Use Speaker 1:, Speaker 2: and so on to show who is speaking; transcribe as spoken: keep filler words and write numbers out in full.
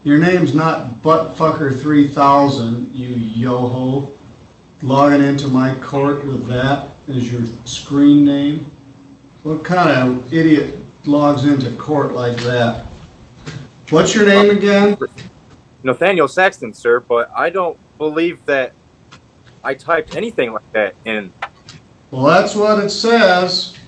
Speaker 1: Your name's not Buttfucker three thousand, you yo-ho. Logging into my court with that as your screen name. What kind of idiot logs into court like that? What's your name again?
Speaker 2: Nathaniel Saxton, sir, but I don't believe that I typed anything like that in.
Speaker 1: Well, that's what it says.